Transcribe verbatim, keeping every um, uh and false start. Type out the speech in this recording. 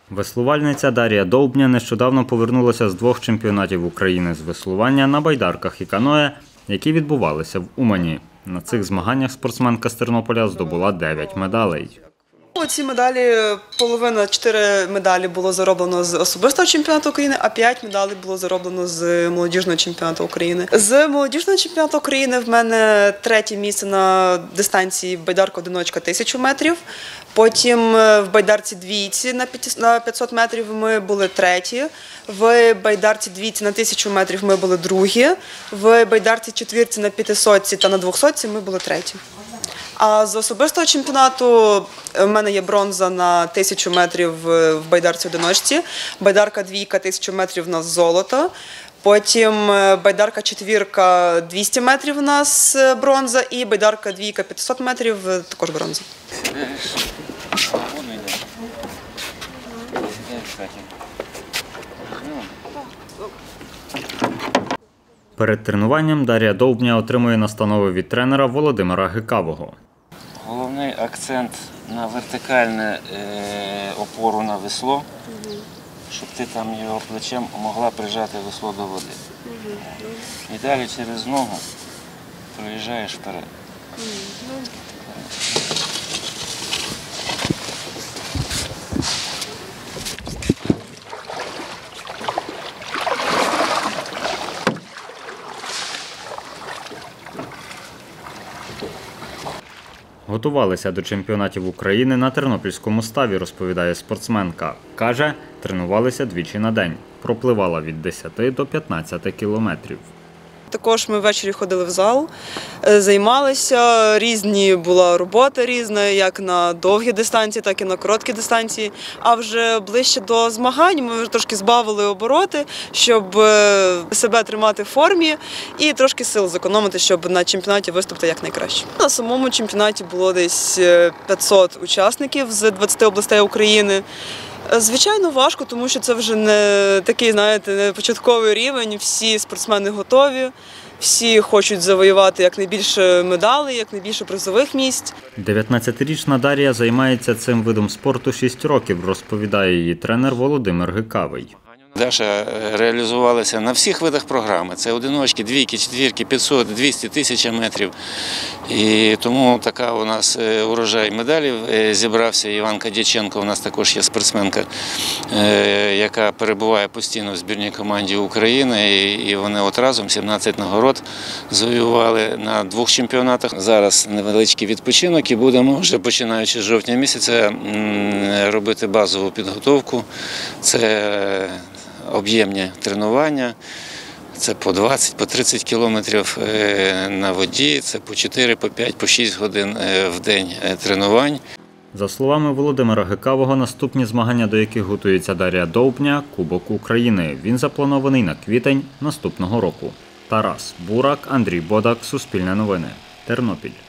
Веслувальниця Дар'я Довбня нещодавно повернулася з двох чемпіонатів України з веслування на байдарках і каное, які відбувалися в Умані. На цих змаганнях спортсменка з Тернополя здобула дев'ять медалей. Ці медалі, половина, чотири медалі було зароблено з особистого чемпіонату України, а п'ять медалей було зароблено з молодіжного чемпіонату України. З молодіжного чемпіонату України в мене третє місце на дистанції байдарка-одиночка тисячу метрів. Потім в байдарці двійці на п'ятсот метрів ми були треті, в байдарці двійці на тисячу метрів ми були другі, в байдарці четвірці на п'ятисотці та на двохсотці ми були треті. А з особистого чемпіонату в мене є бронза на тисячу метрів в байдарці-одиночці, байдарка-двійка тисячу метрів у нас золото, потім байдарка-четвірка двісті метрів у нас бронза і байдарка-двійка п'ятсот метрів також бронза. Перед тренуванням Дар'я Довбня отримує настанови від тренера Володимира Гикавого. Головний акцент на вертикальне опору на весло, щоб ти там його плечем могла прижати весло до води. І далі через ногу проїжджаєш вперед. Готувалися до чемпіонатів України на тернопільському ставі, розповідає спортсменка. Каже, тренувалися двічі на день. Пропливала від десяти до п'ятнадцяти кілометрів. Також ми ввечері ходили в зал, займалися, різні була робота різна, як на довгі дистанції, так і на короткі дистанції. А вже ближче до змагань ми вже трошки збавили обороти, щоб себе тримати в формі і трошки сил зекономити, щоб на чемпіонаті виступити якнайкраще. На самому чемпіонаті було десь п'ятсот учасників з двадцяти областей України. Звичайно, важко, тому що це вже не такий, знаєте, не початковий рівень. Всі спортсмени готові, всі хочуть завоювати якнайбільше медалей, якнайбільше призових місць. дев'ятнадцятирічна Дар'я займається цим видом спорту шість років, розповідає її тренер Володимир Гикавий. Даша реалізувалася на всіх видах програми. Це одиночки, двійки, четвірки, п'ятсот, двісті, тисяча метрів. І тому така у нас урожай медалів зібрався. Іванка Дяченко у нас також є спортсменка, яка перебуває постійно в збірній команді України. І вони от разом сімнадцять нагород завоювали на двох чемпіонатах. Зараз невеличкий відпочинок і будемо вже починаючи з жовтня місяця робити базову підготовку. Це об'ємні тренування, це по двадцять, по тридцять кілометрів на воді, це по чотири, по п'ять, по шість годин в день тренувань. За словами Володимира Гикавого, наступні змагання, до яких готується Дар'я Довбня – Кубок України. Він запланований на квітень наступного року. Тарас Бурак, Андрій Бодак, Суспільне новини, Тернопіль.